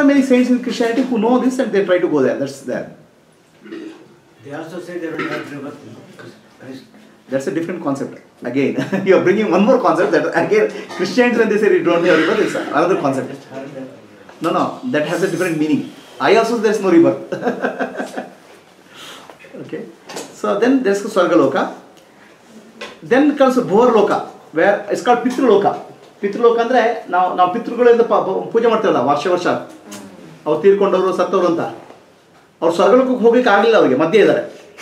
many saints in Christianity who know this and they try to go there. That's there. They also say they don't have rebirth. That's a different concept. Again, you are bringing one more concept that again Christians when they say you don't have rebirth, it's another concept. No, that has a different meaning. I also there's no rebirth. Okay. So then there's Swargaloka. Then comes Bhuvarloka, where it's called Pitraloka. Pitraloka ಅಂದ್ರೆ ನಾವು ಪಿತೃಗಳಿಂದ ಪೂಜೆ ಮಾಡ್ತೇವಲ್ಲ ವರ್ಷ ಅವ್ರು ತೀರ್ಕೊಂಡವರು ಸತ್ತವರು ಅಂತ ಅವ್ರು ಸ್ವರ್ಗಲೋಕಕ್ಕೆ ಹೋಗ್ಲಿಕ್ಕೆ ಆಗಲಿಲ್ಲ ಅವರಿಗೆ ಮಧ್ಯೆ ಇದ್ದಾರೆ.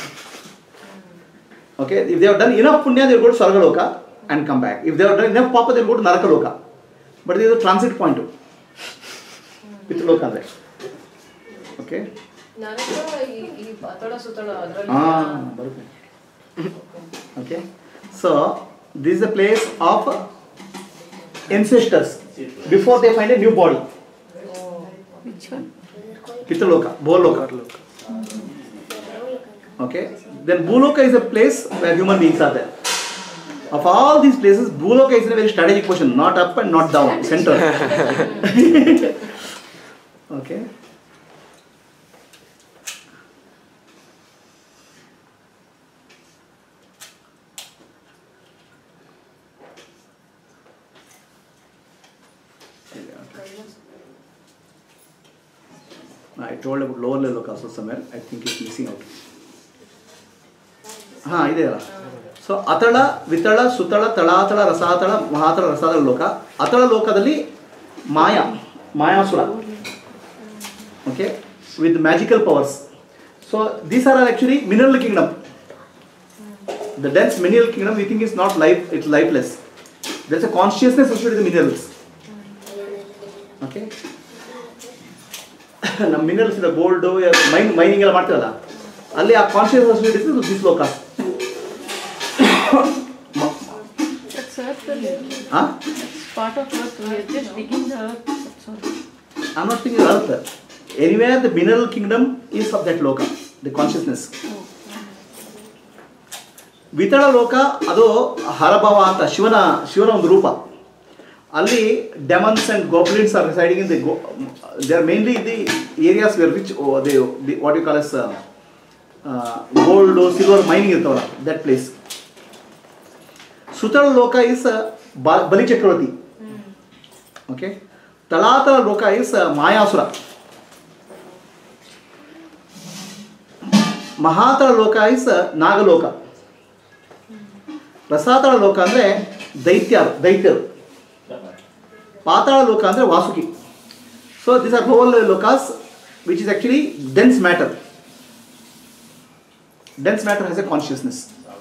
Okay, if they have done enough punya, they will go to Swargaloka and come back. If they have done enough papa, they will go to Narakaloka. But there is a transit point too. Pitraloka andre. Okay. Naraka ಈ ಪಾತಾಳ ಸುತಾಳ ಅದರಲ್ಲಿ ಬರುತ್ತೆ. Okay. So this is a place of ancestors before they find a new body. Which one? Pitraloka, Bhuvarloka. Okay. Then Bhuloka is a place where human beings are there. Of all these places, Bhuloka is in a very strategic position, not up and not down, center. Okay. I told about lower level also somewhere. I think it's missing out. ಇದೆಯಲ್ಲ. So Atala Vitala Sutala Talatala Rasatala Mahatala Rasatala ಲೋಕ. ಅತಳ ಲೋಕದಲ್ಲಿ Mayasura. Okay, with magical powers. So these are actually mineral kingdom. The dense mineral kingdom we think is not life, it's lifeless. There's a consciousness associated with the minerals. Okay. ನಮ್ಮ minerals ಇದೆ, gold mining ಎಲ್ಲ ಮಾಡ್ತೀವಲ್ಲ, ಅಲ್ಲಿ ಆ conscious associated with this ಲೋಕ. That's earth. It's part of earth. We are just digging the earth. Sorry. I'm not thinking earth. Anywhere the mineral kingdom is of that loka, the consciousness. ವಿತಳ ಲೋಕ ಅದು ಹರಭವ ಅಂತ ಶಿವನ ಒಂದು ರೂಪ. ಅಲ್ಲಿ demons and goblins are residing in the they are mainly in the areas where which they what you call as gold silver mining ಇರ್ತಾವಲ್ಲ, that place. Sutala loka is ಬಲಿ ಚಕ್ರವರ್ತಿ. Okay. ತಳಾತಳ ಲೋಕ ಇಸ್ ಮಾಯಾಸುರ. ಮಹಾತಳ ಲೋಕ ಇಸ್ ನಾಗಲೋಕ. ರಸಾತಳ ಲೋಕ ಅಂದರೆ ದೈತ್ಯರು. ಪಾತಾಳ ಲೋಕ ಅಂದರೆ Vasuki. So these are lower lokas which is actually dense matter. Dense matter has a consciousness.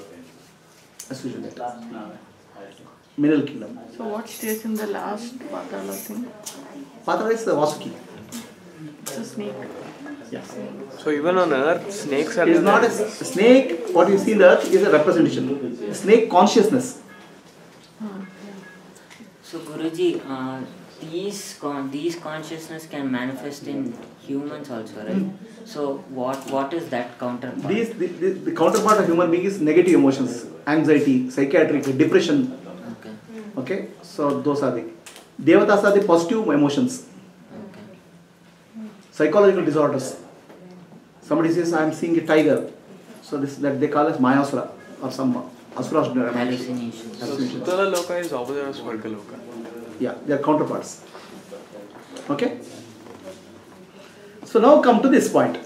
Mineral kingdom. So what stays in the last Patala thing? Patala is the Vasuki. It's a snake. Yes. So even on earth, snakes are... It is not a snake. What you see in the earth is a representation. A snake consciousness. So Guruji, these consciousness can manifest in humans also, right? So what is that counterpart? The counterpart of human being is negative emotions, anxiety, psychiatric, depression. Okay. So those are the devatas are the positive emotions. Okay. Psychological disorders. Somebody says I am seeing a tiger, so this that they call as Mayasura or some Asura Hallucination. So Sutala Loka is opposite of Swarga Loka. Yeah, they are counterparts. Okay. So now come to this point.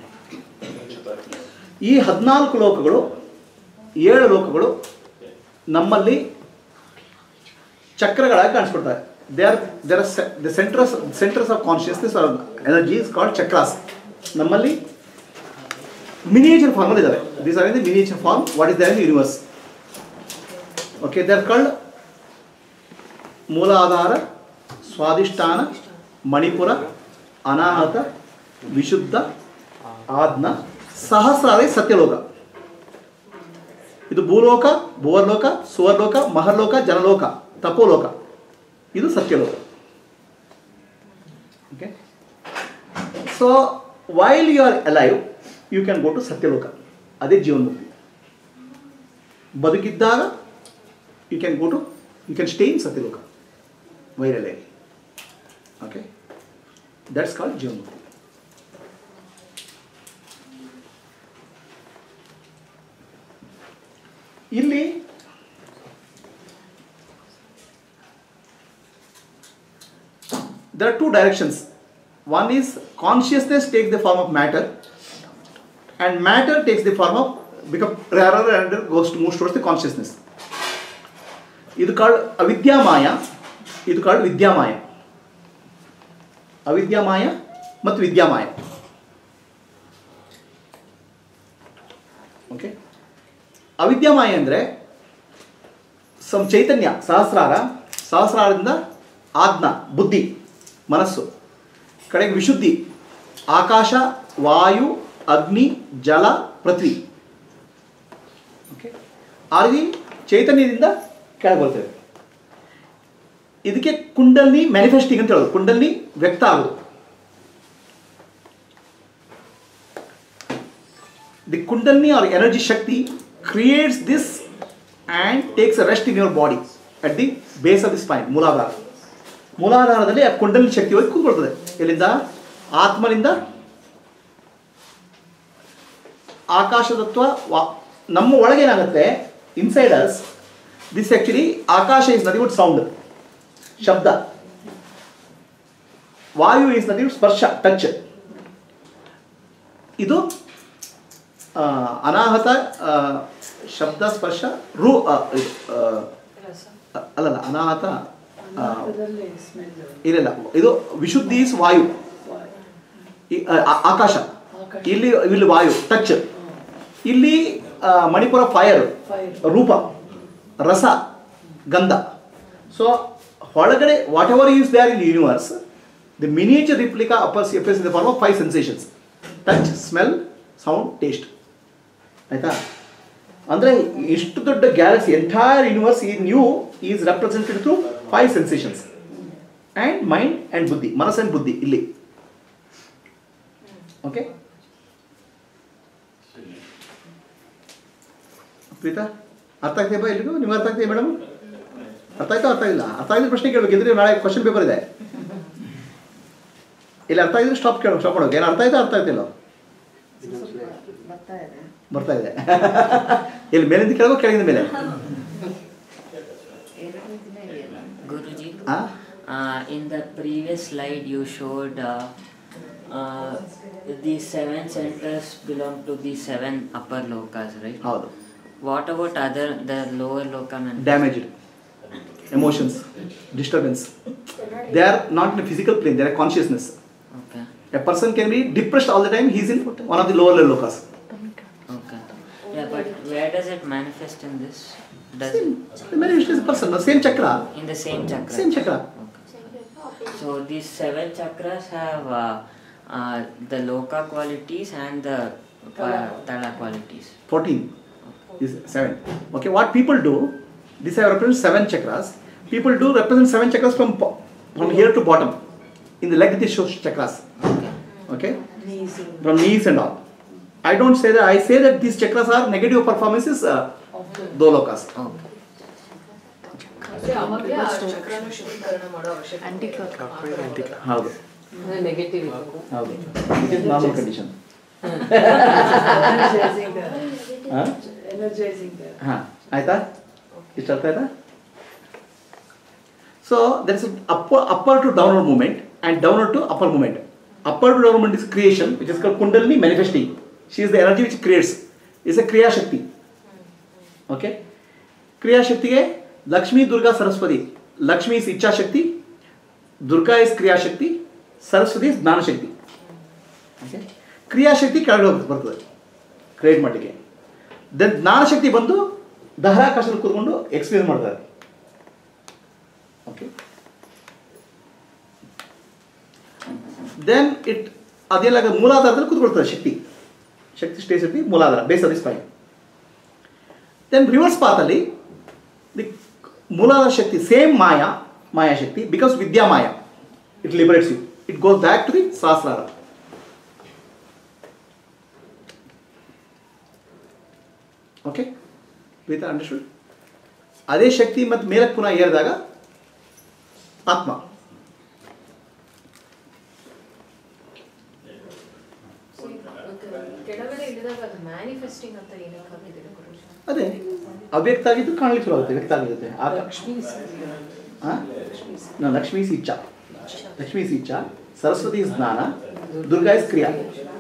ಈ 14 ಲೋಕಗಳು 7 ಲೋಕಗಳು ನಮ್ಮಲ್ಲಿ ಚಕ್ರಗಳಾಗಿ ಕಾಣಿಸ್ಕೊಡ್ತಾರೆ. There are the centers of consciousness or energy is called chakras. ನಮ್ಮಲ್ಲಿ miniature form ಅಲ್ಲಿ ಇದಾವೆ. These are in the miniature form. What is there in the universe? Okay, they are called ಮೂಲಾಧಾರ, ಸ್ವಾಧಿಷ್ಠಾನ, ಮಣಿಪುರ, ಅನಾಹತ, ವಿಶುದ್ಧ, ಆಜ್ಞ, ಸಹಸ್ರಾರಿ ಸತ್ಯಲೋಕ. ಇದು ಭೂಲೋಕ, ಭುವರ್ಲೋಕ, ಸುವರ್ಲೋಕ, ಮಹರ್ಲೋಕ, ಜನಲೋಕ, ತಪೋಲೋಕ. ಇದು Satyaloka. Okay. So while you are alive you can go to Satyaloka. ಅದೇ ಜೀವನ್ಮುಕ್ತಿ. ಬದುಕಿದ್ದಾಗ you can stay in Satyaloka. Viral. Okay. That's called jivanmukti. ಇಲ್ಲಿ there are two directions. One is consciousness takes the form of matter, and matter takes the form of become rarer and moves towards the consciousness. Idu called avidyamaya, idu called vidyamaya. Avidyamaya ಮತ್ತು ವಿದ್ಯಾಮಾಯ. Okay, ಅವಿದ್ಯಾಮಾಯ ಅಂದರೆ ಚೈತನ್ಯ ಸಹಸ್ರಾರದಿಂದ ಆಜ್ಞಾ ಬುದ್ಧಿ ಮನಸ್ಸು ಕಡೆಗೆ ವಿಶುದ್ಧಿ ಆಕಾಶ ವಾಯು ಅಗ್ನಿ ಜಲ ಪೃಥ್ವಿ. Okay, ಆ ರೀತಿ ಚೈತನ್ಯದಿಂದ ಕೆಳಗೆ ಬರ್ತೇವೆ. ಇದಕ್ಕೆ ಕುಂಡಲಿನಿ ಮ್ಯಾನಿಫೆಸ್ಟಿಂಗ್ ಅಂತ ಹೇಳೋದು. ಕುಂಡಲಿನಿ ವ್ಯಕ್ತ ಆಗೋದು. The kundalini are energy shakti creates this and takes a rest in your body at the base of the spine. ಮೂಲಾಧಾರದಲ್ಲಿ ಆ ಕುಂಡಲಿನಿ ಶಕ್ತಿ ಹೋಗಿ ಕೂತ್ಕೊಳ್ತದೆ. ಎಲ್ಲಿಂದ? ಆತ್ಮನಿಂದ ಆಕಾಶದತ್ವ ನಮ್ಮ ಒಳಗೇನಾಗುತ್ತೆ, inside us this actually akasha is nothing but sound, ಶಬ್ದ. Vayu is nothing but sparsha, touch. ಇದು ಅನಾಹತ ಶಬ್ದ ಸ್ಪರ್ಶ ಅಲ್ಲಲ್ಲ ಅನಾಹತ ಇಲ್ಲ, ಇದು ವಿಶುದ್ಧಿ ಇಸ್ ವಾಯು, ಆಕಾಶ. ಇಲ್ಲಿ ವಾಯು ಟಚ್. ಇಲ್ಲಿ ಮಣಿಪುರ ಫೈರ್, ರೂಪ ರಸ ಗಂಧ. ಸೊ ಹೊಳಗಡೆ whatever is there in universe, the miniature replica appears in the form of 5 sensations: touch, smell, sound, taste. ಆಯ್ತಾ? ಅಂದರೆ ಇಷ್ಟು ದೊಡ್ಡ galaxy, entire universe in you is represented through 5 sensations and mind and buddhi, manassu and ಬುದ್ಧಿ ಇಲ್ಲಿ. Okay Preetha, ಅರ್ಥ ಆಗ್ತೀಯ ಬಾ? ಇಲ್ಲಿಗೂ ನಿಮ್ಗೆ ಅರ್ಥ ಆಗ್ತೀಯ ಮೇಡಮ್? ಅರ್ಥ ಆಯ್ತಾ? ಅರ್ಥ ಇಲ್ಲ? ಅರ್ಥ ಆಗಿದ್ರೆ ಪ್ರಶ್ನೆ ಕೇಳಬೇಕು. ಇದ್ರೆ ನಾಳೆ ಕ್ವಶನ್ ಪೇಪರ್ ಇದೆ. ಇಲ್ಲಿ ಅರ್ಥ ಆಗಿದ್ರೆ ಸ್ಟಾಪ್ ಮಾಡೋಕೆ. ಏನು ಅರ್ಥ ಆಯ್ತಾ? ಅರ್ಥ ಆಗ್ತಿಲ್ಲ? ಬರ್ತಾ ಇದೆ. ಇಲ್ಲಿ ಮೇಲಿಂದ ಕೇಳಬೇಕು, ಕೆಳಗಿಂದ ಮೇಲೆ. Guruji, in the previous slide you showed the 7 centers belong to the 7 upper lokas, right? ಹೌದು. What about the lower loka? Damaged emotions, disturbance. They are not in a physical plane, they are consciousness. Okay. A person can be depressed all the time, he is in one of the lower lokas. Okay. Yeah, but where does it manifest in this? Does The manifest is a person, the same chakra. in the same chakra? Same chakra. Okay. So these 7 chakras have the loka qualities and the tala qualities. 14 is 7. Okay, what people do, this I represent 7 chakras. People do represent 7 chakras from here to bottom. In the leg this shows chakras. Okay? From knees and all. I don't say that, I say that these chakras are negative performances, dolokas. Okay. ಮತ್ತೆ ಅವಾಗಲೇ ಆ ಚಕ್ರನ ಶುದ್ಧೀಕರಣ ಮಾಡೋ ಅವಶ್ಯಕತೆ. ಹೌದು. Negative ಹೌದು. It is normal condition. ಹಾಂ, ಆಯ್ತಾ? ಇಷ್ಟು ಅರ್ಥ ಆಯ್ತಾ? So there is an upper to downward movement and downward to upper movement. Upper to downward movement is creation, which is called Kundalini manifesting. She is the energy which creates. Is a Kriya Shakti. Okay? Kriya Shakti Lakshmi, Durga, Saraswati. Lakshmi is Icha Shakti, Durga is Kriya Shakti, Saraswati is Jnana Shakti. Okay? Kriya Shakti ಕೆಳಗಡೆ ಬರ್ತದೆ create ಮಾಡಲಿಕ್ಕೆ. Then ಜ್ಞಾನ ಶಕ್ತಿ ಬಂದು ದಹರಾಕಾಶದಲ್ಲಿ ಕೂತ್ಕೊಂಡು experience ಮಾಡ್ತಾರೆ. Okay, then ಅದೆಲ್ಲ ಮೂಲಾಧಾರದಲ್ಲಿ ಕೂತ್ಕೊಳ್ತದೆ shakti stage shakti Muladhara, base of the spine. Then reverse ಪಾತಲ್ಲಿ the Muladhara shakti same maya shakti because vidyamaya, it liberates you, it goes back to the Sahasrara. Okay, with understood? ಅದೇ ಶಕ್ತಿ ಮತ್ತು ಮೇಲಕ್ಕೆ ಪುನಃ ಏರಿದಾಗ ಆತ್ಮ. ಕೆಳಗಡೆ ಇಳಿದಾಗ ಅದು ಮ್ಯಾನಿಫೆಸ್ಟಿಂಗ್ ಅಂತ ಏನಕ್ಕೆ ಹಾಕಿದ್ದೀರಿ ಗುರುಜಿ? ಅದೇ ಅವ್ಯಕ್ತ ಆಗಿದ್ದು ಕಾಣಲಿಕ್ಕೆ ಶುರು ಆಗುತ್ತೆ, ವ್ಯಕ್ತ ಆಗಿರುತ್ತೆ. ಲಕ್ಷ್ಮೀ ಇಚ್ಛಾ, ಲಕ್ಷ್ಮೀ ಇಚ್ಛಾ, ಸರಸ್ವತಿ ಜ್ಞಾನ, ದುರ್ಗಾ ಇಸ್ ಕ್ರಿಯಾ.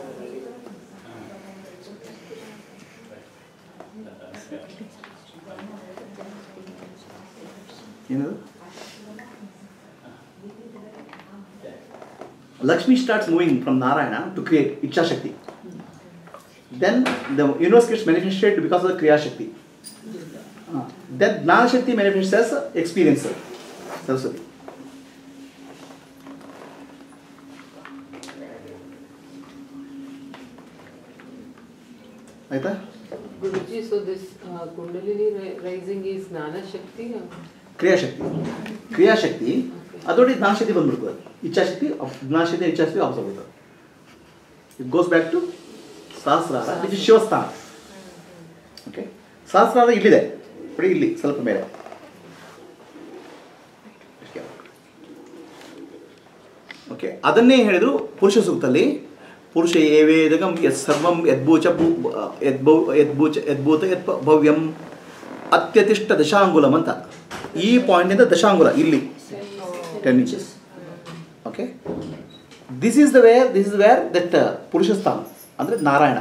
ಏನದು? Lakshmi starts moving from Narayana to create Ichha Shakti. Then the universe gets manifested because of the Kriya Shakti. Then Gnana Shakti manifests as experiencer, Saraswati. Aita? Guruji, so this Kundalini rising is Gnana Shakti? Kriya Shakti. Kriya Shakti. ಅದೊಡಿ ಜ್ಞಾನಶಕ್ತಿ ಬಂದ್ಬಿಡ್ತದೆ. ಇಚ್ಛಾಶಕ್ತಿ, ಜ್ಞಾನಶಕ್ತಿ, ಇಚ್ಛಾಶಕ್ತಿ off ಆಗ್ಬಿಡ್ತದೆ. It goes back to Sahasrara, which is Shivasthana. Okay, Sahasrara ಇಲ್ಲಿದೆ ನೋಡಿ, ಇಲ್ಲಿ ಸ್ವಲ್ಪ ಮೇಲೆ. Okay, ಅದನ್ನೇ ಹೇಳಿದ್ರು ಪುರುಷ ಸೂಕ್ತಲ್ಲಿ. ಪುರುಷ ಏವೇದಗಂ ಯತ್ ಸರ್ವಂ ಯದ್ಭೂಚ ಯದ್ಭೂತ ಯತ್ ಭವ್ಯಂ ಅತ್ಯತಿಷ್ಠ ದಶಾಂಗುಲಂ ಅಂತ. ಈ ಪಾಯಿಂಟಿಂದ ದಶಾಂಗುಲ ಇಲ್ಲಿ 10 inches. Okay, this is where that Purusha Sthana, andre Narayana,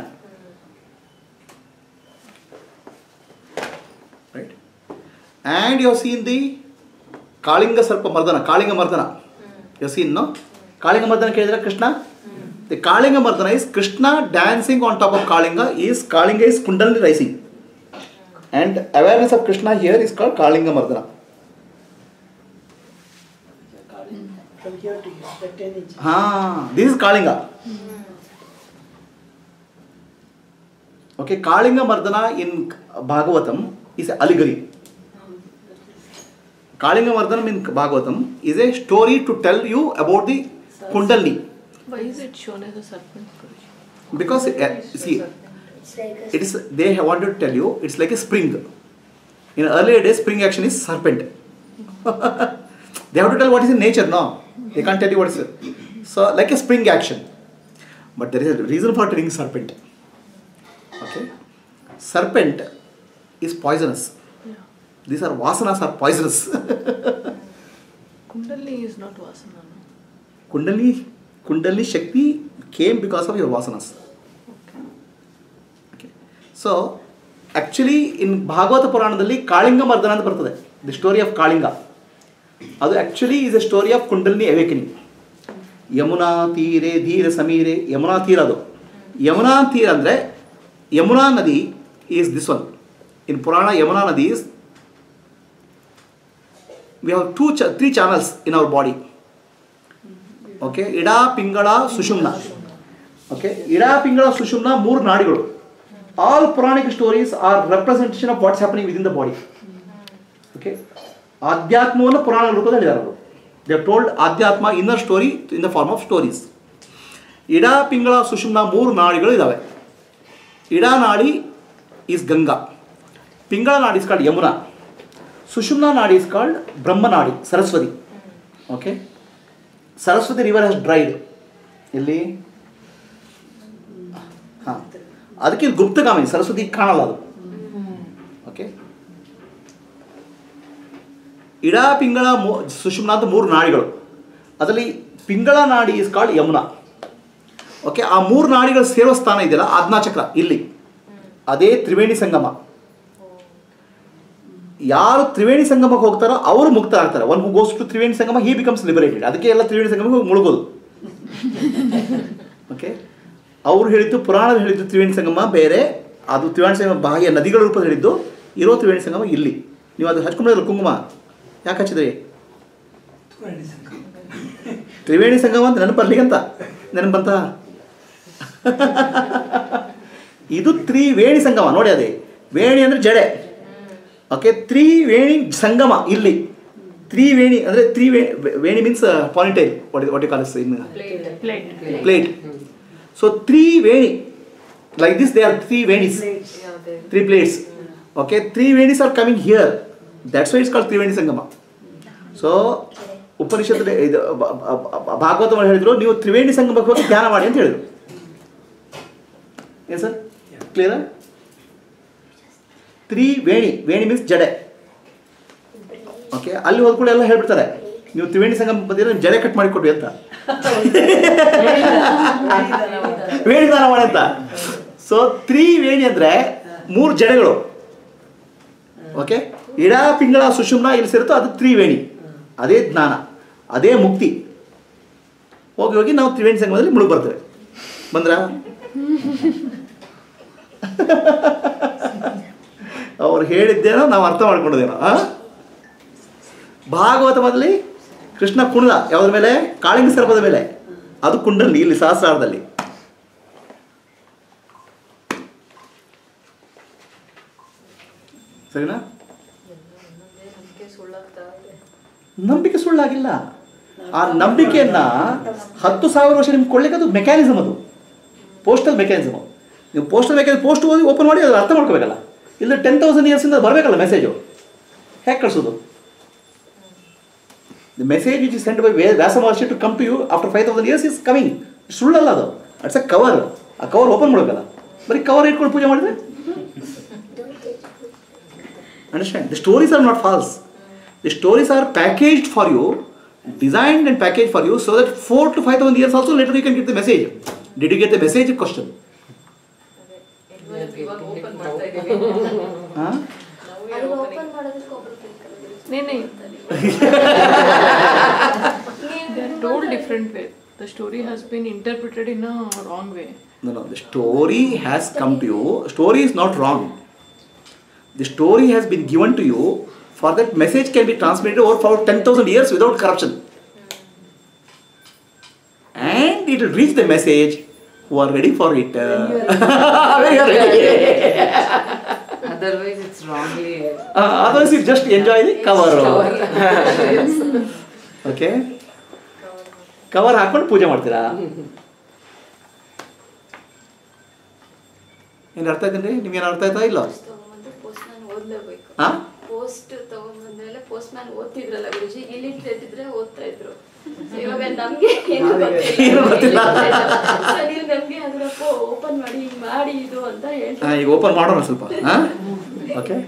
right? And you have seen the Kalinga Sarpa Mardana, Kalinga Mardana. You have seen, no? Kalinga Mardana kelidra Krishna. The Kalinga Mardana is Krishna dancing on top of Kalinga is Kundalini rising, and awareness of Krishna here is called Kalinga Mardana. From here to here, the 10 inches. This is Kalinga. Okay, Kalinga Mardana in Bhagavatam is an allegory. Kalinga Mardana in Bhagavatam is a story to tell you about the Kundalini. Why is it shown as a serpent, Guruji? Because see, it is, they have wanted to tell you it's like a spring. In earlier days, spring action is serpent. They have to tell what is in nature, no? They can't tell you what is it. So, like a spring action. But there is a reason for telling serpent. Okay? Serpent is poisonous. Yeah. These are vasanas are poisonous. Kundalini is not vasana. No? Kundalini Shakti came because of your vasanas. Okay. So, actually in Bhagavata Puranadalli Kalinga Mardana anta bartade. The story of Kalinga. ಅದು actually is a story of kundalini awakening. Yamuna ತೀರೆ ಧೀರ ಸಮೀರೆ, ಯಮುನಾ ತೀರ ಅದು. ಯಮುನಾ ತೀರ ಅಂದರೆ Yamuna nadi is this one. In purana Yamuna nadi is, we have 3 channels in our body. Okay, Ida Pingala Sushumna. Okay, Ida Pingala Sushumna 3 ನಾಡಿಗಳು. All Puranic stories are representation of what's happening within the body. Okay, ಆಧ್ಯಾತ್ಮವನ್ನು ಪುರಾಣ ರೂಪದಲ್ಲಿ ಹೇಳಿದ್ದಾರೆ ಅವರು. They have told adhyatma inner story in the form of stories. Ida Pingala Sushumna 3 ನಾಡಿಗಳು ಇದ್ದಾವೆ. ಇಡ ನಾಡಿ is Ganga, Pingala ನಾಡಿ is called Yamuna, Sushumna nadi is called Brahmanadi, Saraswati. Okay, Saraswati river has dried. ಎಲ್ಲಿ? ಹಾಂ, ಅದಕ್ಕೆ ಗುಪ್ತಗಾಮಿನಿ, ಸರಸ್ವತಿ ಕಾಣಲ್ಲ ಅದು. ಓಕೆ, ಇಡ ಪಿಂಗಳ ಸುಷುಮ್ನ ಅಂತ 3 ನಾಡಿಗಳು. ಅದರಲ್ಲಿ ಪಿಂಗಳ ನಾಡಿ ಇಸ್ ಕಾಲ್ಡ್ ಯಮುನಾ. ಓಕೆ, ಆ 3 ನಾಡಿಗಳ ಸೇರೋ ಸ್ಥಾನ ಇದೆಯಲ್ಲ ಆಜ್ಞಾಚಕ್ರ, ಇಲ್ಲಿ ಅದೇ ತ್ರಿವೇಣಿ ಸಂಗಮ. ಯಾರು ತ್ರಿವೇಣಿ ಸಂಗಮಕ್ಕೆ ಹೋಗ್ತಾರೋ ಅವರು ಮುಕ್ತರಾಗ್ತಾರೆ. One who goes to Triveni Sangam he becomes liberated. ಅದಕ್ಕೆ ಎಲ್ಲ ತ್ರಿವೇಣಿ ಸಂಗಮಕ್ಕೆ ಹೋಗಿ ಮುಳುಗೋದು. ಓಕೆ, ಅವರು ಹೇಳಿದ್ದು, ಪುರಾಣದಲ್ಲಿ ಹೇಳಿದ್ದು ತ್ರಿವೇಣಿ ಸಂಗಮ ಬೇರೆ, ಅದು ತ್ರಿವೇಣಿ ಸಂಗಮ ಬಾಹ್ಯ ನದಿಗಳ ರೂಪದಲ್ಲಿ ಹೇಳಿದ್ದು. ಇರೋ ತ್ರಿವೇಣಿ ಸಂಗಮ ಇಲ್ಲಿ. ನೀವು ಅದು ಹಚ್ಕೊಂಡಿರಲ್ಲ ಕುಂಕುಮ, ಯಾಕೆ ಹಚ್ಚಿದ್ರಿ? ತ್ರಿವೇಣಿ ಸಂಗಮ ಅಂತ ನೆನಪು ಬರ್ಲಿಕ್ಕಂತ ನೆನಪಂತ. ಇದು ತ್ರಿವೇಣಿ ಸಂಗಮ ನೋಡಿ. ಅದೇ ವೇಣಿ ಅಂದರೆ ಜಡೆ. ಓಕೆ, ತ್ರಿವೇಣಿ ಸಂಗಮ ಇಲ್ಲಿ. ತ್ರಿವೇಣಿ ಅಂದರೆ veni means ponytail, what you call it in plait. So Triveni, like this they are 3 venis, 3 plates. Okay, 3 venis are coming here. That's why it's called Triveni Sangam. So Upanishad ಇದು ಭಾಗವತ ಹೇಳಿದ್ರು, ನೀವು ತ್ರಿವೇಣಿ ಸಂಗಮಕ್ಕೆ ಹೋಗಿ ಧ್ಯಾನ ಮಾಡಿ ಅಂತ ಹೇಳಿದ್ರು. ಏನು ಸರ್ ಕ್ಲಿಯರಾ? 3 ವೇಣಿ, ವೇಣಿ ಮೀನ್ಸ್ ಜಡೆ. ಓಕೆ, ಅಲ್ಲಿ ಹೋದ ಕೂಡ ಎಲ್ಲ ಹೇಳ್ಬಿಡ್ತಾರೆ ನೀವು ತ್ರಿವೇಣಿ ಸಂಗಮ ಬಂದಿರೋ ಜಡೆ ಕಟ್ ಮಾಡಿ ಕೊಡ್ವಿ ಅಂತ, ವೇಣಿ ದಾನ ಮಾಡಿ ಅಂತ. ಸೊ 3 ವೇಣಿ ಅಂದರೆ 3 ಜಡೆಗಳು. ಓಕೆ, ಇಡ ಪಿಂಗಳ ಸುಷುಮ್ನ ಇಲ್ಲಿ ಸೇರುತ್ತೋ ಅದು 3 ವೇಣಿ. ಅದೇ ಜ್ಞಾನ, ಅದೇ ಮುಕ್ತಿ. ಹೋಗಿ ಹೋಗಿ ನಾವು ತ್ರಿವೇಣಿ ಸಂಗಮದಲ್ಲಿ ಮುಳುಗಿ ಬರ್ತೇವೆ. ಬಂದ್ರ ಅವ್ರು ಹೇಳಿದ್ದೇನೋ ನಾವು ಅರ್ಥ ಮಾಡ್ಕೊಂಡಿದ್ದೇನೋ. ಭಾಗವತದಲ್ಲಿ ಕೃಷ್ಣ ಕುಣಿದ ಯಾವುದ್ರ ಮೇಲೆ? ಕಾಳಿಂಗ ಸರ್ಪದ ಮೇಲೆ. ಅದು ಕುಂಡಲ್ಲಿ ಇಲ್ಲಿ ಸಹಸ್ರಾರದಲ್ಲಿ. ಸರಿನಾ? ನಂಬಿಕೆ ಸುಳ್ಳಾಗಿಲ್ಲ. ಆ ನಂಬಿಕೆಯನ್ನ 10,000 ವರ್ಷ ನಿಮ್ಗೆ ಕೊಡ್ಲಿಕ್ಕೆ ಅದು ಮೆಕ್ಯಾನಿಸಮ್, ಅದು ಪೋಸ್ಟಲ್ ಮೆಕ್ಯಾನಿಸಮ್. ನೀವು ಪೋಸ್ಟಲ್ ಮೆಕ್ಯಾನಿಸಮ್ ಪೋಸ್ಟ್ ಓದಿ ಓಪನ್ ಮಾಡಿ ಅದು ಅರ್ಥ ಮಾಡ್ಕೋಬೇಕಲ್ಲ. ಇಲ್ಲ 10,000 ಇಯರ್ಸಿಂದ ಬರಬೇಕಲ್ಲ ಮೆಸೇಜು. ಹೇಗೆ ಕಳಿಸೋದು? The message which is sent by Vyasa Maharshi to come to you after 5,000 years is coming. ಸುಳ್ಳಲ್ಲ ಅದು, ಇಟ್ಸ್ ಅ ಕವರ್. ಆ ಕವರ್ ಓಪನ್ ಮಾಡಬೇಕಲ್ಲ, ಬರೀ ಕವರ್ ಇಟ್ಕೊಂಡು ಪೂಜೆ ಮಾಡಿದ್ರೆ. Understand? The stories are not false. The stories are packaged for you, designed and packaged for you so that 4,000 to 5,000 years also later you can get the message. Did you get the message? Question. They are told different way. The story has been interpreted in a wrong way. No. The story has come to you. Story is not wrong. The story has been given to you for that message can be transmitted over for 10,000 years without corruption. And it will reach the message who are ready for it. When you are ready. Otherwise it's wrongly. Otherwise you just enjoy the cover. Okay? Cover ಹಾಕೊಂಡು ಪೂಜೆ ಮಾಡ್ತೀರಾ? ಏನು ಅರ್ಥ ಆಯ್ತೇನ್ರಿ? ನಿಮ್ಗೇನು ಅರ್ಥ ಆಯ್ತಾ ಇಲ್ಲ? Post ತಗೊಂಡ್ಬಂದ್ಮೇಲೆ ಪೋಸ್ಟ್ ಮ್ಯಾನ್ ಓದ್ತಿದ್ರಲ್ಲ ಗುರುಜಿ, ಇಲ್ಲಿ ಇಟ್ಟಿದ್ರೆ ಓದ್ತಾ ಇದ್ರು. ಇವಾಗ ನಮ್ಗೆ ಏನು ಗೊತ್ತಿಲ್ಲ, ನೀವು ನಮ್ಗೆ ಅದ್ರಪ್ಪ ಓಪನ್ ಮಾಡಿ ಹಿಂಗ್ ಮಾಡಿ ಇದು ಅಂತ ಹೇಳ್ತಾರೆ. ಈಗ ಓಪನ್ ಮಾಡೋಣ ಸ್ವಲ್ಪ. ಓಕೆ,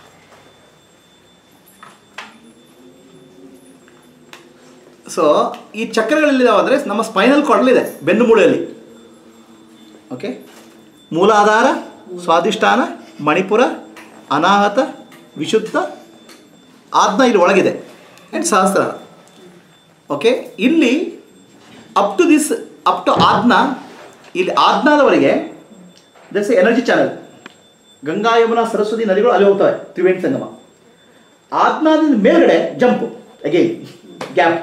ಸೊ ಈ ಚಕ್ರಗಳೆಲ್ಲಿದಾವೆ ಅಂದರೆ ನಮ್ಮ ಸ್ಪೈನಲ್ ಕಾರ್ಡಲ್ಲಿದೆ, ಬೆನ್ನು ಮೂಳೆಯಲ್ಲಿ. ಓಕೆ, ಮೂಲಾಧಾರ, ಸ್ವಾಧಿಷ್ಠಾನ, ಮಣಿಪುರ, ಅನಾಹತ, ವಿಶುದ್ಧ, ಆಜ್ಞ ಇಲ್ಲಿ ಒಳಗಿದೆ, ಆ್ಯಂಡ್ ಸಹಸ್ರಾರ. ಓಕೆ, ಇಲ್ಲಿ ಅಪ್ ಟು ಆಜ್ಞಾ, ಇಲ್ಲಿ ಆಜ್ಞಾದವರೆಗೆ that's energy channel. Ganga Yamuna Saraswati ನದಿಗಳು ಅಲ್ಲಿ ಹೋಗ್ತವೆ, ತ್ರಿವೇಣಿ ಸಂಗಮ. ಆಜ್ಞಾದಿಂದ ಮೇಲ್ಗಡೆ ಜಂಪ್ ಅಗೈನ್, ಗ್ಯಾಪ್.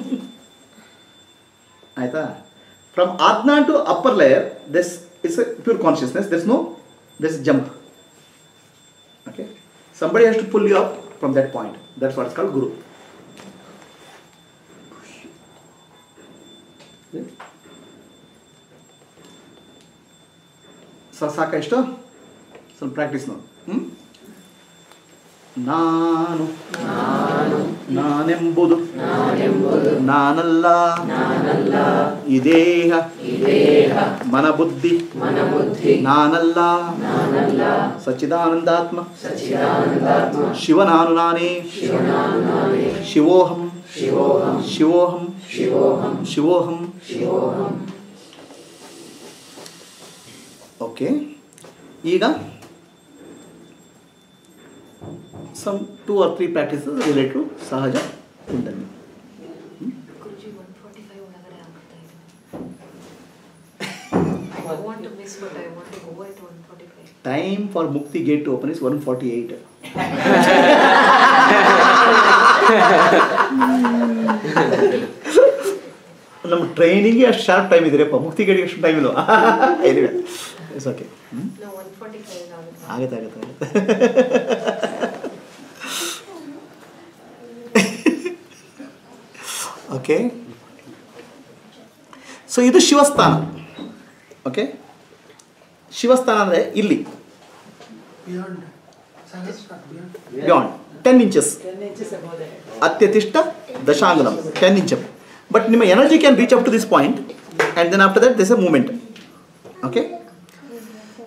ಆಯ್ತಾ? From Ajna to upper layer this is a pure consciousness. This jump. Okay, somebody has to pull you up from that point. That's what is called guru. ಸಾಕ ಇಷ್ಟು ಸ್ವಲ್ಪ practice ನೋಡಿ. ನಾನೆಂಬುದು ನಾನಲ್ಲ, ಈ ದೇಹ ಮನಬುದ್ಧಿ ನಾನಲ್ಲ, ಸಚ್ಚಿದಾನಂದಾತ್ಮ ಶಿವನಾನು ನಾನೇ, ಶಿವೋಹಂ ಶಿವೋಹಂ ಶಿವೋಹಂ. ಓಕೆ, ಈಗ some 2 or 3 practices related to Sahaja Kundalini. ಗುರುಜಿ 145 ಒಳಗಡೆ ಆಗ್ತಾ ಇದೆ. I want to miss but I want to go at 145. Time for Mukti gate to open is 148. ನಮ್ಮ ಟ್ರೈನಿಂಗ್ಗೆ ಅಷ್ಟು ಶಾರ್ಪ್ ಟೈಮ್ ಇದೆಯಪ್ಪ, ಮುಕ್ತಿ ಗೇಟ್ಗೆ ಅಷ್ಟು ಟೈಮ್ ಇಲ್ವಾ? Anyway it's okay. No, 145 ಆಗುತ್ತೆ. ಓಕೆ, ಸೊ ಇದು ಶಿವಸ್ಥಾನ. ಓಕೆ, ಶಿವಸ್ಥಾನ ಅಂದರೆ ಇಲ್ಲಿ ಬಿಯಾಂಡ್ 10 inches, ಅತ್ಯತಿಷ್ಠ ದಶಾಂಗುಲಂ 10 inches. ಬಟ್ ನಿಮ್ಮ energy can reach up to this point and then after that this a moment. Okay,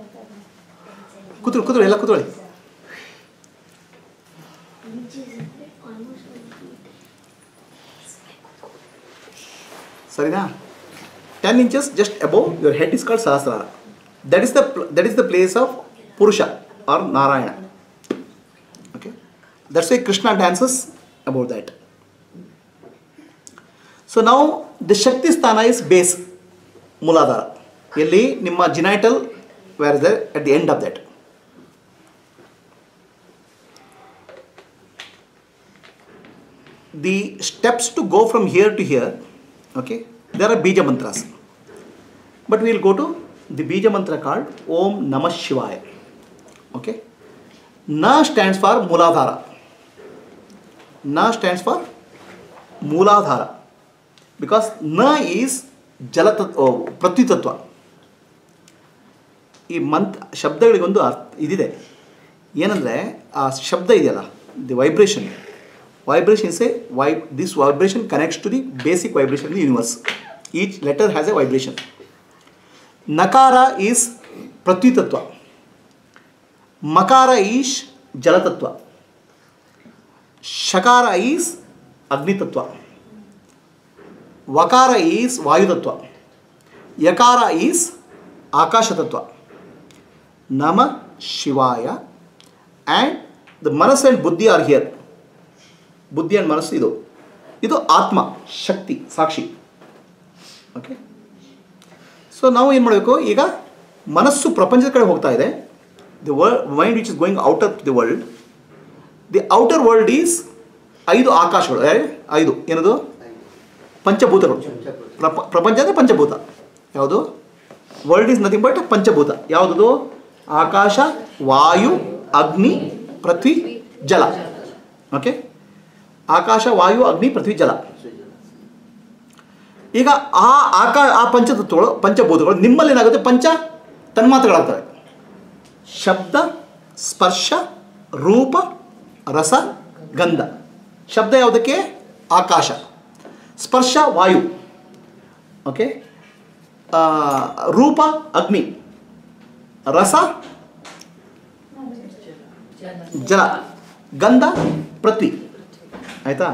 ಕೂತ್ಕೊಳ್ಳಿ ಎಲ್ಲ ಕೂತ್ಕೊಳ್ಳಿ. ಸರಿನಾ? 10 inches just above your head is called Sahasrara. That is the place of Purusha or Narayana. Okay, that's why Krishna dances about that. So now the Shakti Sthana is base, Muladhara. Yelli nimma genital, where is there at the end of that. The steps to go from here to here, okay, there are Bija mantras. But we will go to the Bija mantra called Om Namah Shivaya. Okay. Na stands for Muladhara. Na stands for Muladhara. Because Na is Prithvi Tattva. ಈ ಶಬ್ದಗಳಿಗೊಂದು ಇದಿದೆ. ಏನಂದರೆ ಆ ಶಬ್ದ ಇದೆಯಲ್ಲ, the vibration is this vibration connects to the basic vibration in the universe. Each letter has a vibration. Nakara is Prithvi Tattva. Makara is Jala Tattva. Shakara is Agni Tattva. Vakara is Vayu Tattva. Yakara is Akasha Tattva. Nama Shivaya, and the Manas and Buddhi are here. Buddhi and Manas ಇದು ಆತ್ಮ, ಶಕ್ತಿ, ಸಾಕ್ಷಿ. Okay. So ನಾವು ಏನು ಮಾಡಬೇಕು, ಈಗ ಮನಸ್ಸು ಪ್ರಪಂಚದ ಕಡೆ ಹೋಗ್ತಾ ಇದೆ. The mind which is going outer to the world. The outer world is 5 ಆಕಾಶಗಳು. 5 ಏನದು? ಪಂಚಭೂತಗಳು. ಪ್ರಪಂಚ ಅಂದರೆ ಪಂಚಭೂತ. ಯಾವುದು? World is nothing but panchabhuta. ಯಾವುದದು? ಆಕಾಶ, ವಾಯು, ಅಗ್ನಿ, ಪೃಥ್ವಿ, ಜಲ. ಓಕೆ. ಆಕಾಶ, ವಾಯು, ಅಗ್ನಿ, ಪೃಥ್ವಿ, ಜಲ. ಈಗ ಆ ಪಂಚತತ್ವಗಳು, ಪಂಚಭೂತಗಳು ನಿಮ್ಮಲ್ಲಿ ಏನಾಗುತ್ತೆ? ಪಂಚ ತನ್ಮಾತ್ರಗಳಾಗ್ತವೆ. ಶಬ್ದ, ಸ್ಪರ್ಶ, ರೂಪ, ರಸ, ಗಂಧ. ಶಬ್ದ ಯಾವುದಕ್ಕೆ? ಆಕಾಶ. ಸ್ಪರ್ಶ ವಾಯು. ಓಕೆ. ರೂಪ ಅಗ್ನಿ, ರಸ ಜಲ, ಗಂಧ ಪೃಥ್ವಿ. ಆಯಿತಾ?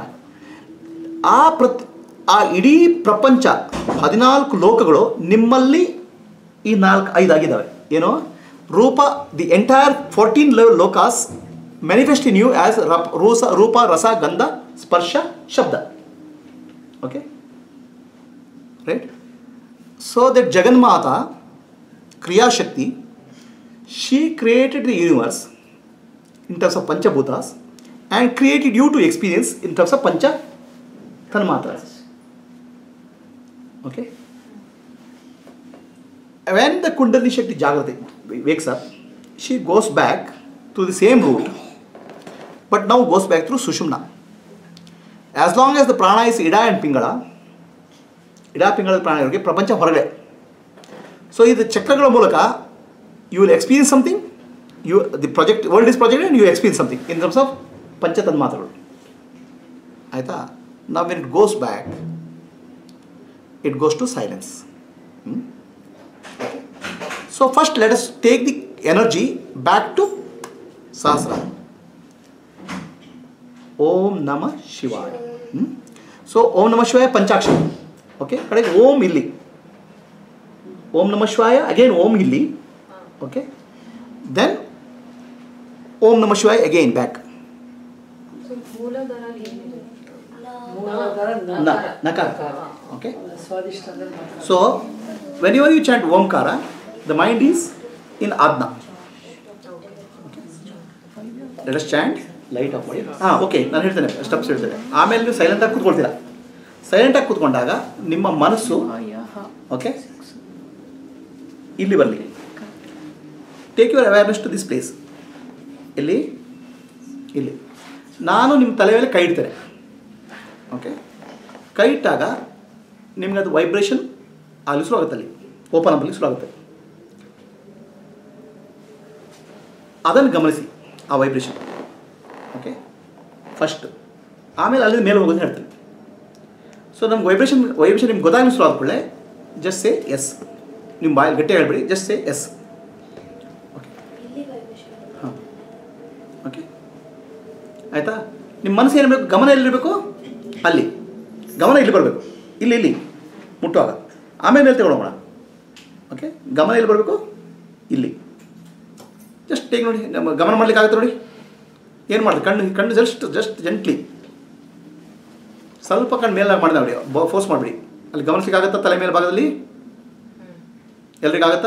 ಆ ಇಡೀ ಪ್ರಪಂಚ 14 ಲೋಕಗಳು ನಿಮ್ಮಲ್ಲಿ ಈ 5 ಆಗಿದ್ದಾವೆ. ಏನು? ರೂಪ, the entire 14 lokas manifest in you as rupa, ರಸ, gandha, sparsha, shabda. Okay, right? So that Jaganmata kriyashakti, she created the universe in terms of Panchabhutas and created you to experience in terms of Pancha Tanmatras. Okay? When the Kundalini Shakti Jagrati wakes up, she goes back to the same route, but now goes back through Sushumna. As long as the prana is Ida and Pingala, Ida Pingala prana is Prapancha Horade. So, this Chakragala Mulaka, you will experience something. The world is projected and you experience something in terms of Panchatanmatara. Aita? Now when it goes back, it goes to silence. Okay. So first let us take the energy back to Sahasrara. Om Namah Shivaya. So Om Namah Shivaya Panchakshara. Okay, correct? Om illi. Om Namah Shivaya, again Om illi. Okay, then Om Namah Shivaya again back. So Mooladhara ಏನಿದೆ? Nakara. Okay. So whenever you chant Omkara, the mind is in Adna. Okay. Let us chant light of body. Okay, ನಾನು ಹೇಳ್ತೇನೆ, steps ಹೇಳ್ತೇನೆ. ಆಮೇಲೆ ನೀವು silent ಆಗಿ ಕೂತ್ಕೊಳ್ತೀರಾ. Silent ಆಗಿ ಕೂತ್ಕೊಂಡಾಗ ನಿಮ್ಮ ಮನಸ್ಸು ಓಕೆ ಇಲ್ಲಿ ಬರಲಿ. Take your awareness to this place. ಇಲ್ಲಿ ನಾನು ನಿಮ್ಮ ತಲೆ ಮೇಲೆ ಕೈ ಇಡ್ತೇನೆ. ಓಕೆ, ಕೈ ಇಟ್ಟಾಗ ನಿಮ್ಗೆ ಅದು ವೈಬ್ರೇಷನ್ ಅಲ್ಲಿ ಶುರು ಆಗುತ್ತೆ, ಅಲ್ಲಿ ಓಪನ್ ಆಗಲಿಕ್ಕೆ ಶುರು ಆಗುತ್ತೆ. ಅದನ್ನು ಗಮನಿಸಿ, ಆ ವೈಬ್ರೇಷನ್. Okay, first. ಆಮೇಲೆ ಅಲ್ಲಿ ಮೇಲೆ ಹೋಗೋದು ಹೇಳ್ತೀನಿ. ಸೊ ನಮ್ಗೆ ವೈಬ್ರೇಷನ್ ನಿಮ್ಗೆ ಗೊತ್ತಾಗಲಿ ಶುರು ಆದ್ಕೊಳ್ಳೆ ಜಸ್ಟ್ ಸೇ ಎಸ್. ನಿಮ್ಮ ಬಾಯಲ್ಲಿ ಗಟ್ಟಿ ಹೇಳ್ಬೇಡಿ, ಜಸ್ಟ್ ಸೇ ಎಸ್. ಆಯಿತಾ? ನಿಮ್ಮ ಮನಸ್ಸು ಏನಿರಬೇಕು, ಗಮನ ಎಲ್ಲಿರಬೇಕು? ಅಲ್ಲಿ. ಗಮನ ಇಲ್ಲಿ ಬರಬೇಕು, ಇಲ್ಲಿ ಮುಟ್ಟುವಾಗ. ಆಮೇಲೆ ಮೇಲೆ ತಗೊಳ್ಳೋಣ. ಓಕೆ, ಗಮನ ಎಲ್ಲಿ ಬರಬೇಕು? ಇಲ್ಲಿ. ಜಸ್ಟ್ ಹೇಗೆ ನೋಡಿ, ನಮ್ಮ ಗಮನ ಮಾಡ್ಲಿಕ್ಕೆ ಆಗುತ್ತೆ ನೋಡಿ. ಏನು ಮಾಡಿದೆ? ಕಣ್ಣು ಜಸ್ಟ್ ಜೆಂಟ್ಲಿ ಸ್ವಲ್ಪ ಕಣ್ಣು ಮೇಲೆ ಮಾಡಿದೆ ನೋಡಿ, ಫೋರ್ಸ್ ಮಾಡಿಬಿಡಿ. ಅಲ್ಲಿ ಗಮನಿಸ್ಲಿಕ್ಕೆ ಆಗುತ್ತಾ? ತಲೆ ಮೇಲೆ ಭಾಗದಲ್ಲಿ ಎಲ್ರಿಗಾಗತ್ತಾ?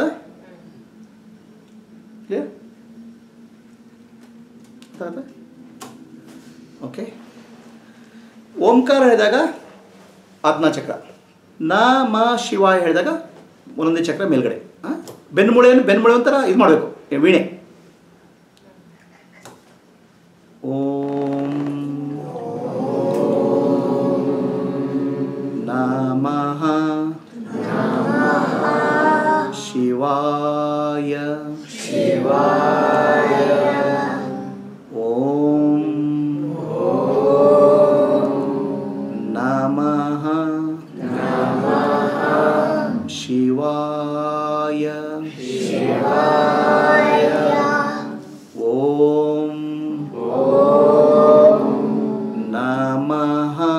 ಓಕೆ. ಓಂಕಾರ ಹೇಳಿದಾಗ ಆಜ್ಞಾ ಚಕ್ರ, ನಮ ಶಿವಾಯ ಹೇಳಿದಾಗ ಒಂದೊಂದೇ ಚಕ್ರ ಮೇಲ್ಗಡೆ. ಬೆನ್ಮೂಳೆ ಒಂಥರ ಇದು ಮಾಡಬೇಕು, ವೀಣೆ. ಓಂ ನಮಃ ಶಿವಾಯ ಓಂ ನಮಃ ಶಿವಾಯ ಓಂ ನಮಃ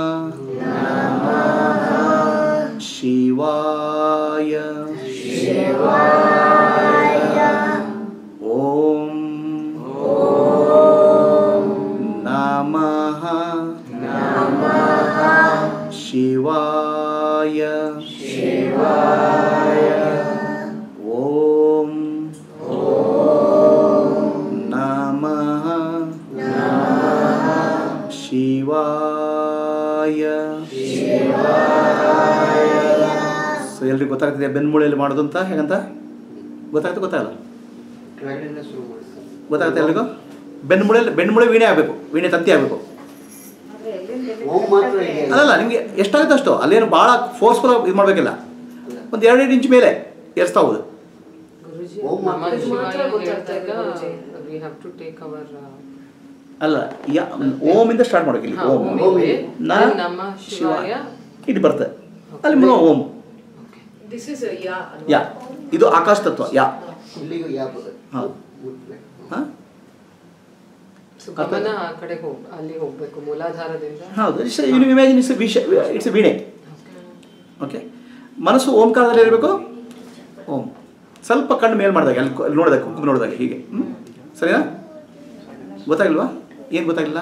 ಶಿವಾಯ ಓಂ ನಮಃ ಶಿವಾಯ ಓಂ ನಮಃ ಶಿವಾಯ. ಸೊ ಎಲ್ರಿಗೂ ಗೊತ್ತಾಗ್ತಿದೆ ಬೆನ್ಮೂಳೆಯಲ್ಲಿ ಮಾಡೋದು ಅಂತ ಹೇಗಂತ? ಗೊತ್ತಾಗಲ್ಲ? ಗೊತ್ತಾಗುತ್ತೆ ಎಲ್ರಿಗೂ? ಬೆನ್ಮೂಳೆ ವೀಣೆ ಆಗಬೇಕು, ವೀಣೆ ತಂತಿ ಆಗಬೇಕು. ಅದಲ್ಲ, ನಿಮಗೆ ಎಷ್ಟಾಗುತ್ತೆ ಅಷ್ಟು. ಅಲ್ಲೇನು ಭಾಳ ಫೋರ್ಸ್ಫುಲ್ ಇದು ಮಾಡಬೇಕಿಲ್ಲ. ಒಂದು 2 ಇಂಚ್ ಮೇಲೆ ಏರಿಸ್ತಾ ಹೋಗುದು. ಅಲ್ಲ, ಓಮಿಂದ ಸ್ಟಾರ್ಟ್ ಮಾಡೋಕೆ. ಓಂ ನಮ ಶಿವಾಯ ಇಟ್ಟು ಬರ್ತದೆ, ಅಲ್ಲಿ ಓಂ. ಯಾ, ಇದು ಆಕಾಶ ತತ್ವ. ಯಾ ಹೌದು. ಹೌದು, ಇಮ್ಯಾಜಿನ್ ಇಟ್ಸ್ ವೀಣೆ. ಓಕೆ, ಮನಸ್ಸು ಓಂಕಾರದಲ್ಲಿ ಇರಬೇಕು. ಓಂ ಸ್ವಲ್ಪ ಕಣ್ಣು ಮೇಲೆ ಮಾಡಿದಾಗ, ಅಲ್ಲಿ ನೋಡಿದಾಗ, ಕುಂಕುಮ ನೋಡಿದಾಗ ಹೀಗೆ. ಸರಿನಾ? ಗೊತ್ತಾಗಿಲ್ವಾ? ಏನು ಗೊತ್ತಾಗಿಲ್ಲ?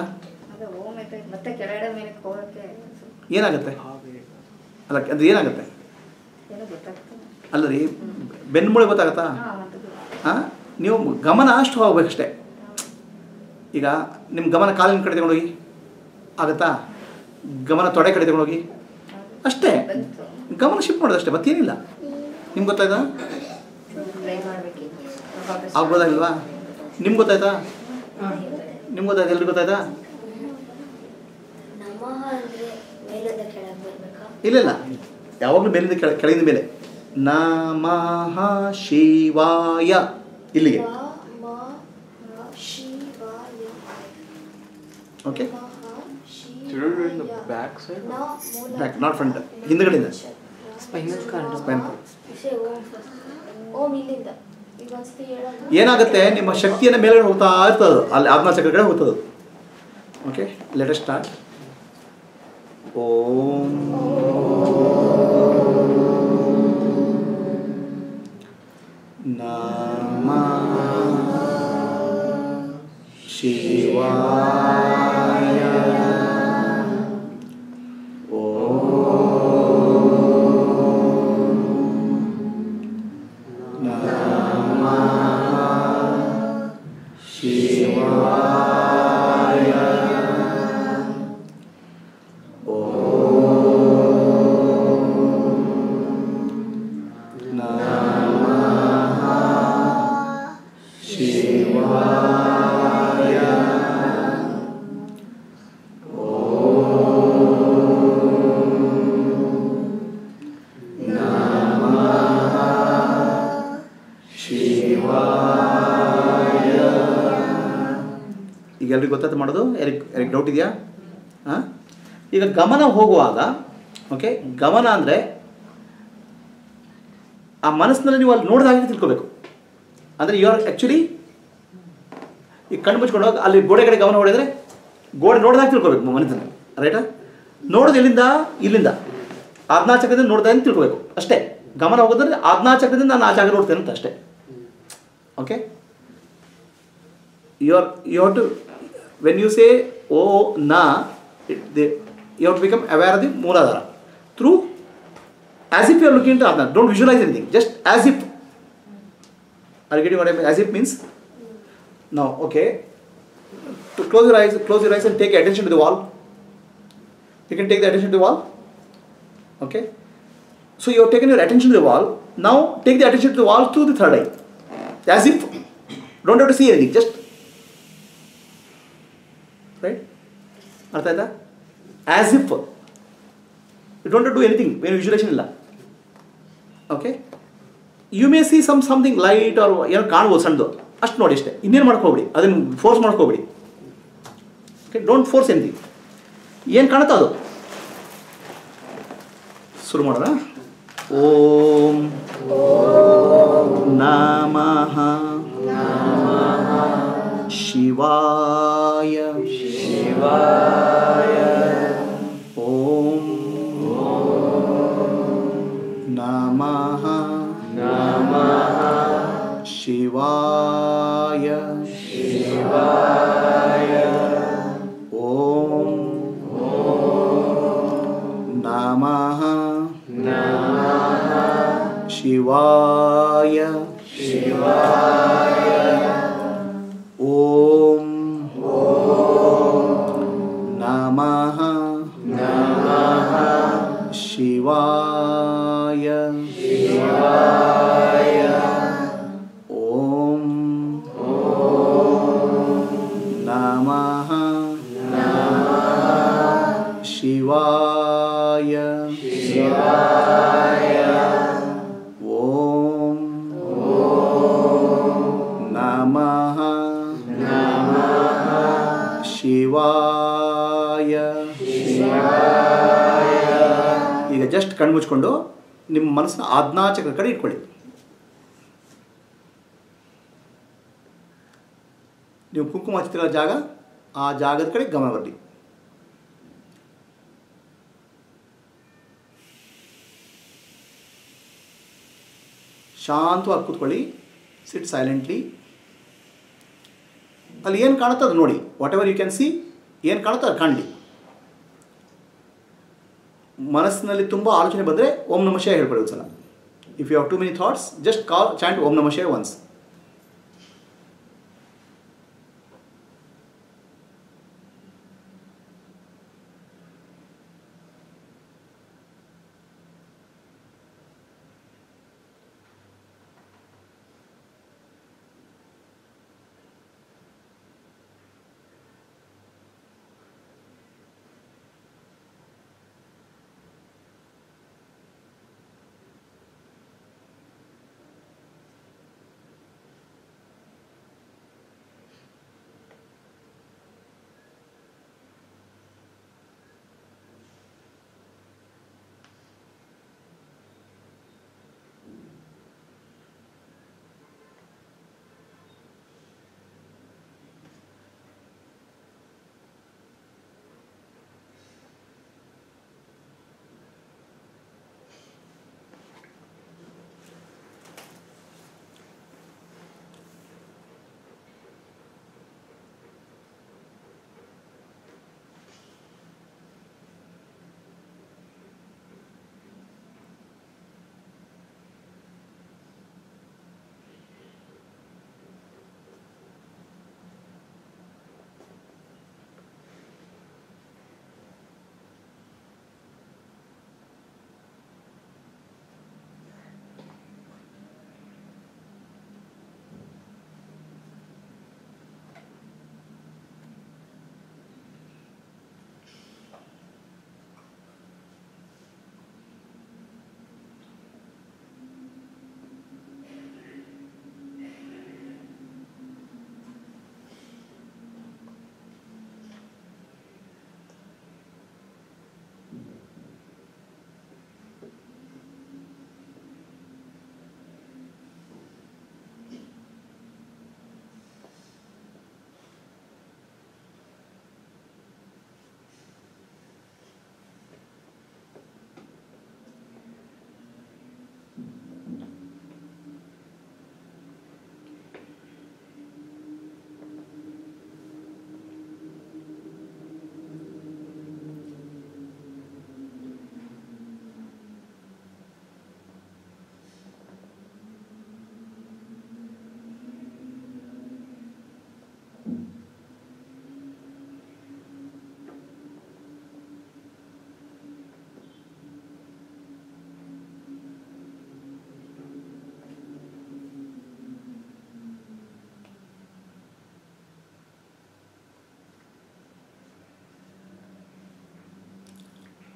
ಏನಾಗುತ್ತೆ? ಅಲ್ಲ, ಅದು ಏನಾಗುತ್ತೆ? ಅಲ್ಲ ರೀ, ಬೆನ್ಮೂಳೆ ಗೊತ್ತಾಗತ್ತಾ? ಹಾಂ, ನೀವು ಗಮನ ಅಷ್ಟು ಹೋಗ್ಬೇಕಷ್ಟೇ. ಈಗ ನಿಮ್ಮ ಗಮನ ಕಾಲಿನ ಕಡೆ ತಗೊಂಡೋಗಿ ಆಗುತ್ತಾ? ಗಮನ ತೊಡೆ ಕಡೆ ತಗೊಂಡೋಗಿ ಅಷ್ಟೇ, ಗಮನ ಶಿಫ್ಟ್ ಮಾಡೋದು ಅಷ್ಟೇ, ಮತ್ತೇನಿಲ್ಲ. ನಿಮ್ಗೆ ಗೊತ್ತಾಯ್ತಾ? ಆಗ್ಬೋದಾಗಿಲ್ವಾ? ನಿಮ್ಗೆ ಗೊತ್ತಾಯ್ತಾ? ನಿಮ್ಗೆ ಗೊತ್ತಾಯ್ತು? ಎಲ್ರಿಗೂ ಗೊತ್ತಾಯ್ತಾ? ಇಲ್ಲ, ಯಾವಾಗಲೂ ಮೇಲಿಂದ ಕೆಳಗಿಂದ ಮೇಲೆ. ನಮಃ ಶಿವಾಯ ಇಲ್ಲಿಗೆ. ಓಕೆ, ಬ್ಯಾಕ್, ನಾಟ್ ಫ್ರಂಟ್, ಹಿಂದ್ಗಡೆಯಿಂದ. ಏನಾಗುತ್ತೆ? ನಿಮ್ಮ ಶಕ್ತಿಯನ್ನು ಮೇಲೆ ಹೋಗ್ತಾ ಇರ್ತದೆ, ಅಲ್ಲಿ ಆತ್ಮ ಚಕ್ರ ಕಡೆ ಹೋಗ್ತದೆ. Okay, let us start. Om ನಮಃ ಶಿವಾಯ ಓಂ ನಮಃ ಶಿವಾಯ ಈಗ ಎಲ್ರಿಗೂ ಗೊತ್ತಾಯ್ತು ಮಾಡೋದು? ಯಾರಿಗೆ ಡೌಟ್ ಇದೆಯಾ? ಹಾಂ, ಈಗ ಗಮನ ಹೋಗುವಾಗ, ಓಕೆ, ಗಮನ ಅಂದರೆ ಆ ಮನಸ್ಸಿನಲ್ಲಿ ನೀವು ಅಲ್ಲಿ ನೋಡಿದಾಗೆ ತಿಳ್ಕೊಬೇಕು. ಅಂದರೆ ಯು ಆರ್ ಆ್ಯಕ್ಚುಲಿ ಈ ಕಣ್ಣು ಮುಚ್ಕೊಂಡು ಹೋಗಿ ಅಲ್ಲಿ ಗೋಡೆ ಕಡೆ ಗಮನ ಹೊಡೆದರೆ ಗೋಡೆ ನೋಡಿದಾಗ ತಿಳ್ಕೊಬೇಕು ಮನುಷ್ಯನ, ರೈಟಾ? ನೋಡೋದು ಎಲ್ಲಿಂದ? ಇಲ್ಲಿಂದ. ಆಜ್ಞಾ ಚಕ್ರದಿಂದ ನೋಡ್ತಾ ಅಂತ ತಿಳ್ಕೊಬೇಕು ಅಷ್ಟೇ. ಗಮನ ಹೋಗೋದ್ರೆ ಆಜ್ಞಾ ಚಕ್ರದಿಂದ ನಾನು ಆ ಜಾಗ ನೋಡ್ತೇನೆ ಅಂತ ಅಷ್ಟೇ. Okay, you have to, when you say ಓ ನಾ, you have to become aware of the Mooladhara through, as if you are looking into Adna. Don't visualize anything, just as if. Are you getting what I mean? As if means, now, okay, to close your eyes and take attention to the wall. You can take the attention to the wall. Okay, so you have taken your attention to the wall. Now take the attention to the wall through the third eye, as if. Don't have to see anything, just, right? Artha aita? As if. You don't have to do anything when visualization illa. Okay, you may see something light or ಏನೋ ಕಾಣಬಹುದು ಸಣ್ಣದು, ಅಷ್ಟು ನೋಡಿ ಅಷ್ಟೇ. ಇನ್ನೇನು ಮಾಡ್ಕೋಬೇಡಿ, ಅದನ್ನು force ಮಾಡ್ಕೋಬೇಡಿ. Okay, don't force anything. ಏನು ಕಾಣುತ್ತೋ ಅದು ಶುರು ಮಾಡೋಣ. ಓಂ ನಮಃ ಶಿವಾಯ ಓಂ ನಮಃ ಶಿವಾಯ ಓಂ ನಮಃ ಶಿವಾಯ ಓಂ ನಮಃ ಶಿವಾಯ ಓಂ ನಮಃ ಶಿವಾಯ ಓಂ ನಮಃ ಶಿವಾಯ. ಈಗ ಜಸ್ಟ್ ಕಣ್ಣು ಮುಚ್ಕೊಂಡು ನಿಮ್ಮ ಮನಸ್ಸನ್ನ ಆಜ್ಞಾಚಕ್ರ ಕಡೆ ಇಟ್ಕೊಳ್ಳಿ. ನೀವು ಕುಂಕುಮ ಹಚ್ತಿರೋ ಜಾಗ, ಆ ಜಾಗದ ಕಡೆ ಗಮನ ಬರಲಿ. ಶಾಂತವಾಗಿ ಕೂತ್ಕೊಳ್ಳಿ. Sit silently. ಅಲ್ಲಿ ಏನು ಕಾಣುತ್ತೋ ಅದು ನೋಡಿ. Whatever you can see, ಏನು ಕಾಣುತ್ತೋ ಅದು ಕಾಣಲಿ. ಮನಸ್ಸಿನಲ್ಲಿ ತುಂಬ ಆಲೋಚನೆ ಬಂದರೆ ಓಂ ನಮಃ ಶಿವಾಯ ಹೇಳ್ಕೊಳ್ಳಿ ಒಂದು ಸಲ. If you have too many thoughts, just chant Om ನಮಃ ಶಿವಾಯ ಒನ್ಸ್.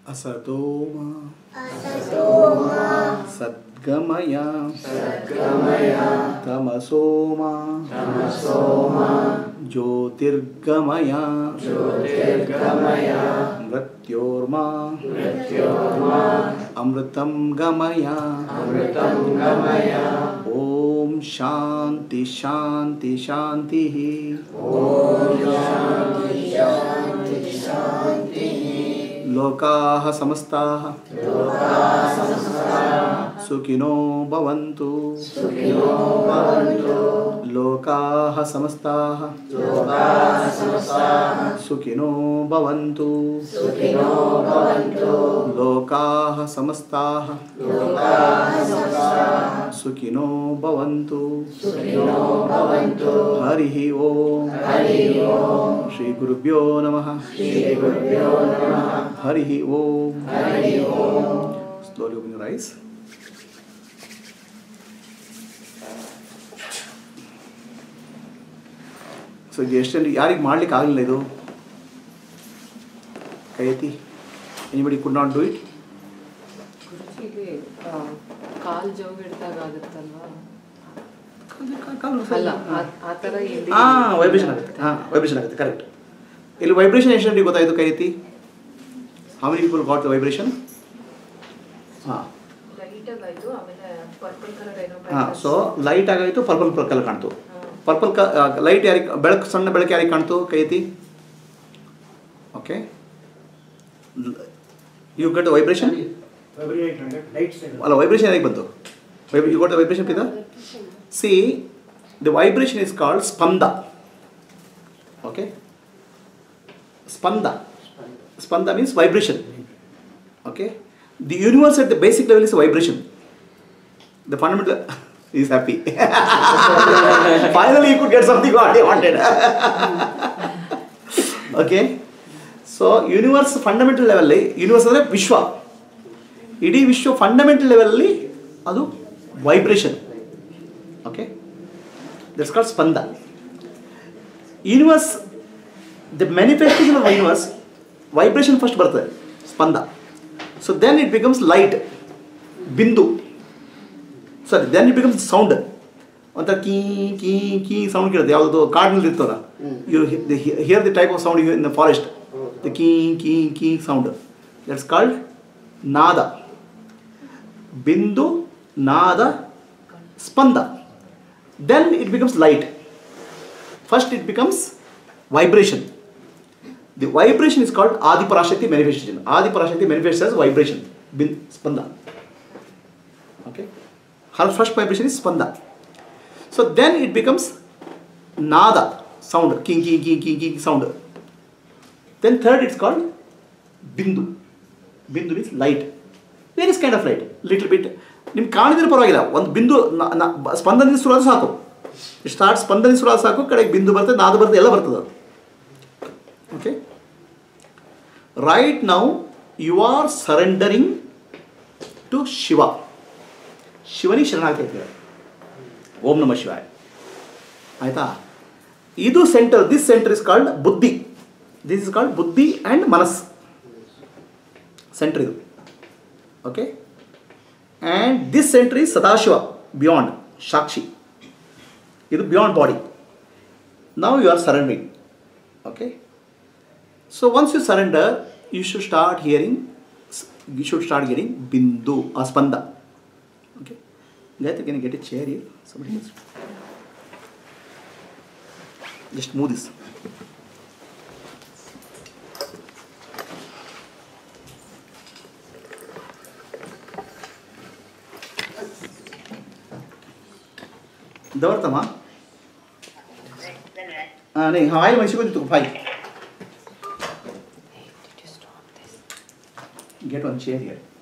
असतोमा सद्गमय तमसोमा ज्योतिर्गमय मृत्योर्मा अमृतं गमय ओम शांति शांति शांति लोकाः समस्ताः सुखिनो भवन्तु लोकाः समस्ताः सुखिनो भवन्तु लोकाः समस्ताः सुखिनो भवन्तु हरिः ओम श्री गुरुभ्यो नमः हरिः Om slowly open your eyes. So ಇದು ಎಷ್ಟೆಂದು ಯಾರಿಗೆ ಮಾಡ್ಲಿಕ್ಕೆ ಆಗಲಿಲ್ಲ ಇದು ಕೈ ಎತ್ತಿ anybody could not do it ಗುರುಜಿಗೆ ಕಾಲ್ ಜವ್ ಹಿಡ್ದಾಗ ಆಗುತ್ತಲ್ವಾ ಅಲ್ಲ ಆ ಥರ ವೈಬ್ರೇಷನ್ ಆಗುತ್ತೆ ವೈಬ್ರೇಷನ್ ಆಗುತ್ತೆ ಕರೆಕ್ಟ್ ಇಲ್ಲಿ ವೈಬ್ರೇಷನ್ ಎಷ್ಟು ಗೊತ್ತಾಯಿತು ಕೈ ಎತ್ತಿ how many people got the vibration so light ಆಗಾಯಿತು ಪರ್ಪಲ್ ಕಲರ್ ಕಾಣ್ತು ಪರ್ಪಲ್ ಲೈಟ್ ಯಾರಿಗೆ ಬೆಳಕು ಸಣ್ಣ ಬೆಳಕು ಯಾರಿಗೆ ಕಾಣ್ತು ಕೈ ಎತ್ತಿ ಓಕೆ ಯು ಗೆಟ್ ವೈಬ್ರೇಷನ್ ಅಲ್ಲ ವೈಬ್ರೇಷನ್ ಯಾರಿಗೆ ಬಂತು ಯು ಗಾಟ್ ದ ವೈಬ್ರೇಷನ್ ಪಿದ see the vibration is called spanda okay spanda means vibration. Okay, the universe at the basic level is a vibration. The fundamental is happy. Finally you could get something what you wanted. Okay, so universe fundamental level universe ಅಂದ್ರೆ ವಿಶ್ವ ಇಡೀ ವಿಶ್ವ fundamental level ಅಲ್ಲಿ ಅದು vibration. Okay, that's called spanda. Universe, the manifestation of universe, vibration first ಬರ್ತದೆ spanda. So then it becomes light, bindu. Sorry, then it becomes sound. ಒಂಥರ ಕೀ ಕೀ ಕೀ ಸೌಂಡ್ ಕೇಳುತ್ತೆ, ಯಾವುದೋ ಕಾಡಿನಲ್ಲಿ ಇರ್ತಲ್ಲ, you hear the type of sound in the forest, the ಕೀ ಕೀ ಕೀ sound, that's called nada. Bindu, ನಾದ, ಸ್ಪಂದ. Then it becomes light. First it becomes vibration. The vibration is called Adiparashakti manifestation. Adiparashakti manifests as vibration, spanda. Okay, her first vibration is spanda. So then it becomes nada, sound, king king king king king sound. Then third it's called bindu. Bindu means light, various kind of light, little bit. ನಿಮ್ಗೆ ಕಾಣಿದ್ರೆ ಪರವಾಗಿಲ್ಲ, ಒಂದು ಬಿಂದು ಸ್ಪಂದನದಿಂದ ಶುರುವಾದ ಸಾಕು, start ಸ್ಪಂದನದಿಂದ ಶುರುವಾದ ಸಾಕು, ಕಡೆಗೆ ಬಿಂದು ಬರ್ತದೆ, ನಾದ ಬರ್ತದೆ, ಎಲ್ಲ ಬರ್ತದೆ. Okay, right now you are surrendering to Shiva. ಶಿವನಿಗೆ ಶರಣಾಗ್ತಾ ಇದ್ದೀರ. ಓಂ ನಮಃ ಶಿವಾಯ. ಆಯ್ತಾ? ಇದು centre, this centre is called buddhi. This is called buddhi and manas centre ಇದು. Okay, and this centre is Sadashiva, beyond sakshi. ಇದು beyond body. Now you are surrendering. Okay, so once you surrender, you should start hearing, you should start getting bindu or spanda. Okay, Gayatri, can you get a chair here? Somebody else. Just move this. Davartama? नहीं, हवाई machine को तो भाई. Get one chair here.